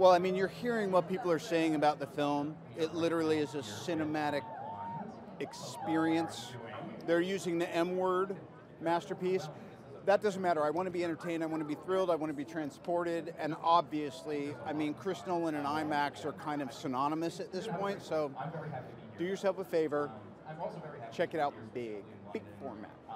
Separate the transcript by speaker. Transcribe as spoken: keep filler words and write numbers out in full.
Speaker 1: Well, I mean, you're hearing what people are saying about the film. It literally is a cinematic experience. They're using the M word, masterpiece. That doesn't matter. I want to be entertained. I want to be thrilled. I want to be transported. And obviously, I mean, Chris Nolan and IMAX are kind of synonymous at this point. So do yourself a favor. Check it out big, big format.